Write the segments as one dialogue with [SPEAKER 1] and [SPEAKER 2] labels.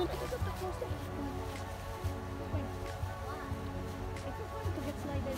[SPEAKER 1] ito, close to. Wait. If you're going to get slided,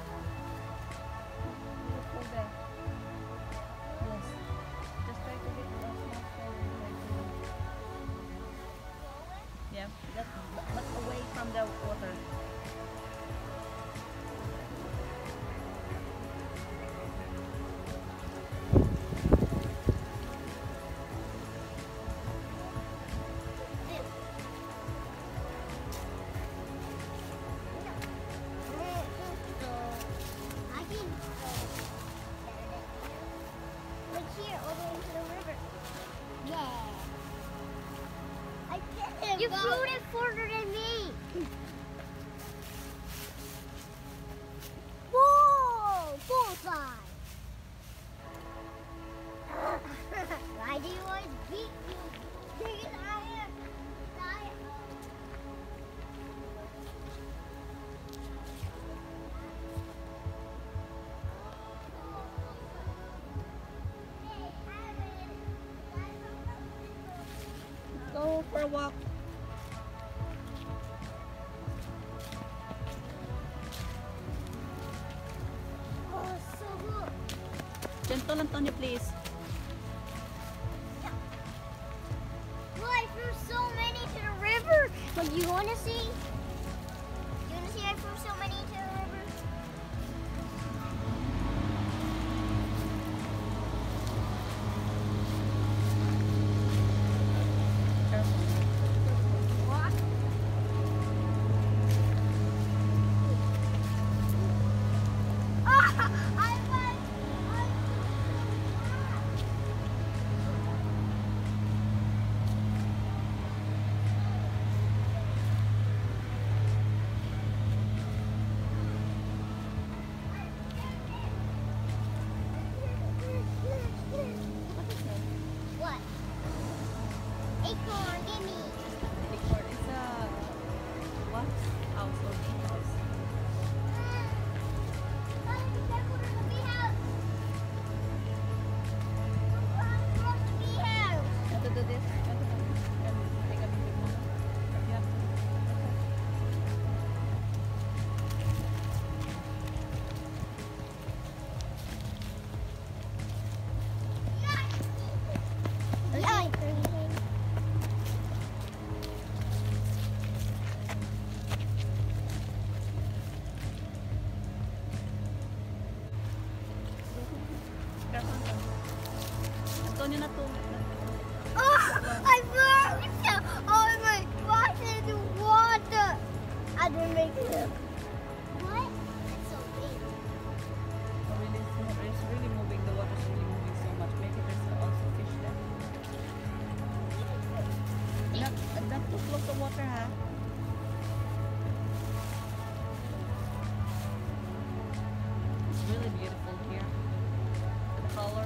[SPEAKER 1] look for there. Yes. Just try to get the small spider like yeah, but away from the water.
[SPEAKER 2] You floated further than me. Whoa! Bullseye! Why do you always beat me? Because I am.
[SPEAKER 1] Go for a walk.
[SPEAKER 2] Oh, so good.
[SPEAKER 1] Gentle, Antonio, please.
[SPEAKER 2] Well, I threw so many to the river. But you want to see? You want to see I threw so many to the river? What? What? Acorn, gimme.
[SPEAKER 1] It's a what? House or bee house?
[SPEAKER 2] Be careful, there's a bee house. Look across the bee house.
[SPEAKER 1] You have to do this. You have to do this. And take a picture. You have to. Careful, Antonio. Antonio, not too.
[SPEAKER 2] I burned! Oh my gosh, in the water! I didn't make it. What? That's so big.
[SPEAKER 1] It's really moving. The water's really moving so much. Maybe there's also fish there. Not too close to water, huh? It's really beautiful here. The color.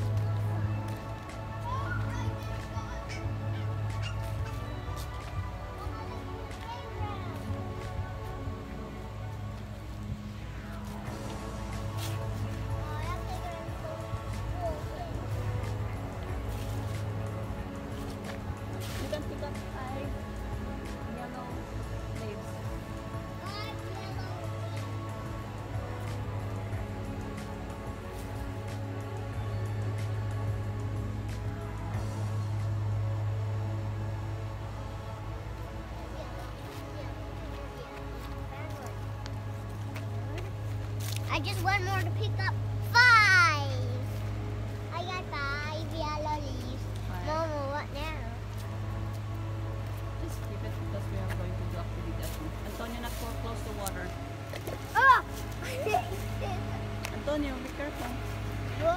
[SPEAKER 1] You can pick up five yellow leaves.
[SPEAKER 2] I just want more to pick up 5. I got 5 yellow leaves.
[SPEAKER 1] Five.
[SPEAKER 2] Mama, what now?
[SPEAKER 1] Just keep it because we are going to do activity at home. Antonio, not for close to water.
[SPEAKER 2] Oh!
[SPEAKER 1] Antonio, be careful.
[SPEAKER 2] What?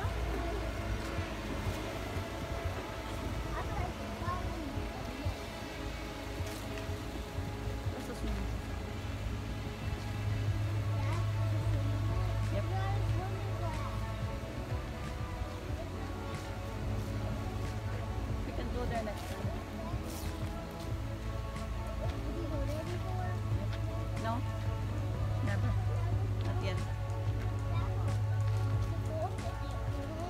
[SPEAKER 1] That's a swimming. Yep. We can go there next time. No? Never. Not yet.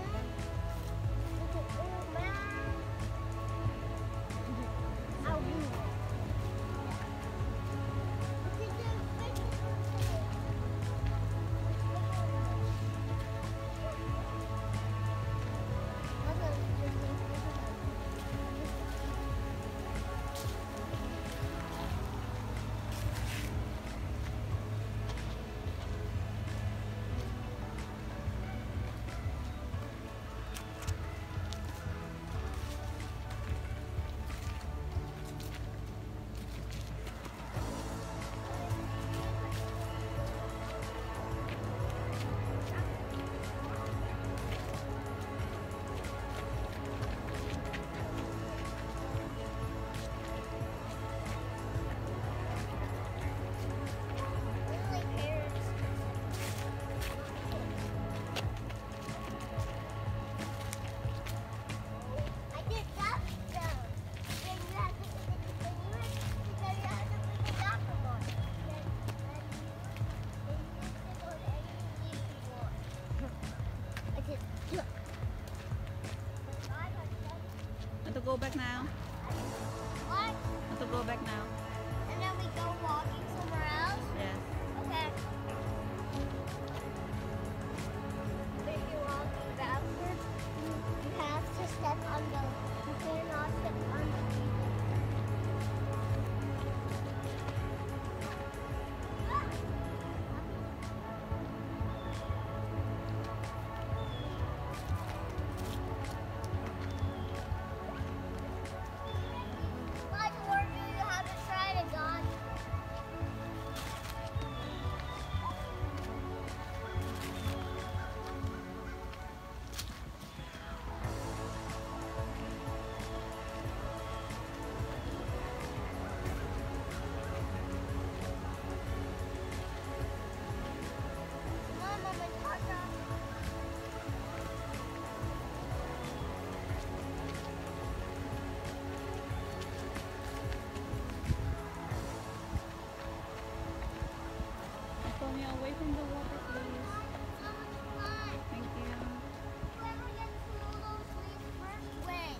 [SPEAKER 1] Away from the water, please. Thank you.
[SPEAKER 2] Whoever gets to those leaves first wins.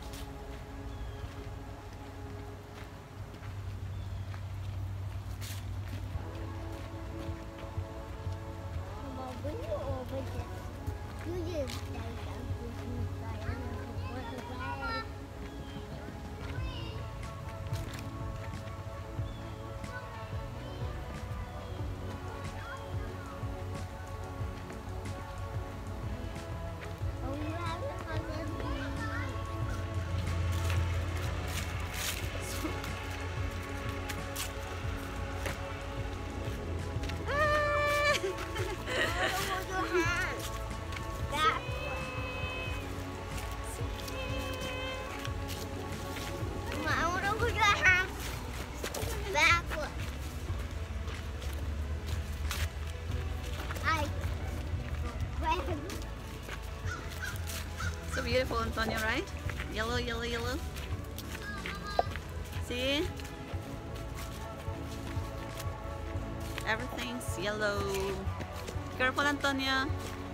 [SPEAKER 2] Mama, when you over this, you just say something like what the way. Oh, you have to have them. Hold your hand. That way. Mama, I want to hold your hand backward.
[SPEAKER 1] So beautiful, Antonio, right? Yellow, yellow, yellow. See? Everything's yellow. Careful, Antonio.